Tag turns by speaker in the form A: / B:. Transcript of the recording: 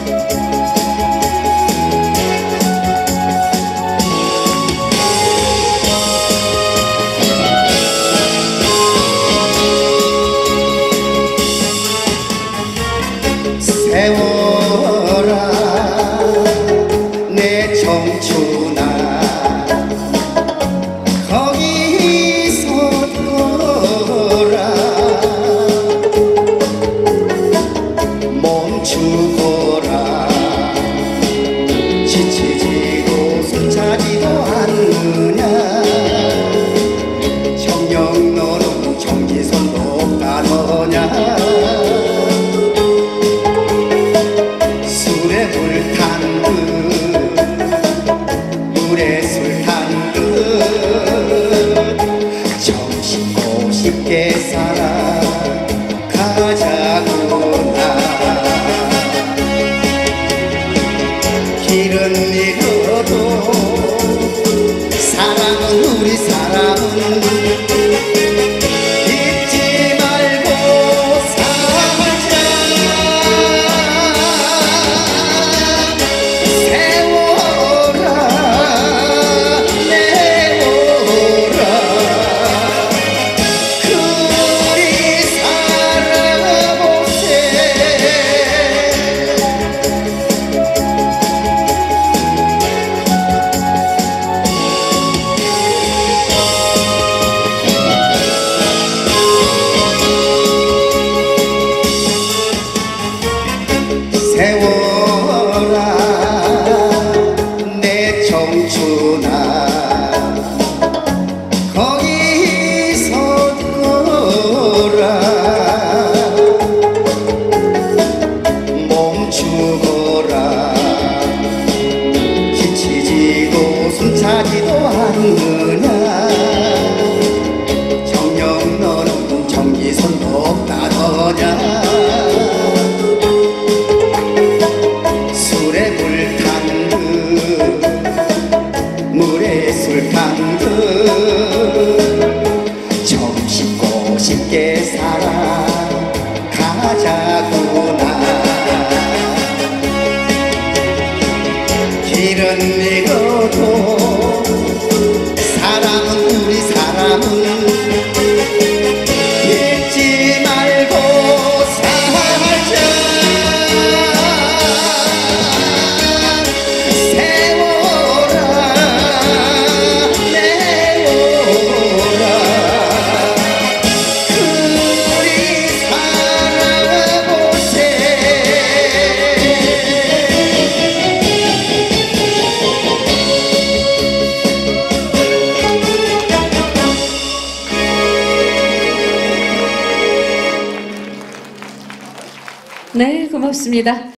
A: 세워라 내 청춘아 거기서 떠라 멈추거라 지치지도 숨차지도 않느냐 정녕 너는 정지선도 따르냐 물에 술 탄 듯 정신고 싶게 살아가자꾸나 길은 잃어도 사랑은 우리 사랑은 세워라 내 청춘아 거기서 떠라 멈추거라 지치지도 숨차지도 않느냐 정녕 너는 정기선도 없다더냐 물에 술 탄 듯 정신고 싶게 살아가자꾸나 길은 잃어도 사랑은 우리 사랑은 잊지 말고 살자
B: 네, 고맙습니다.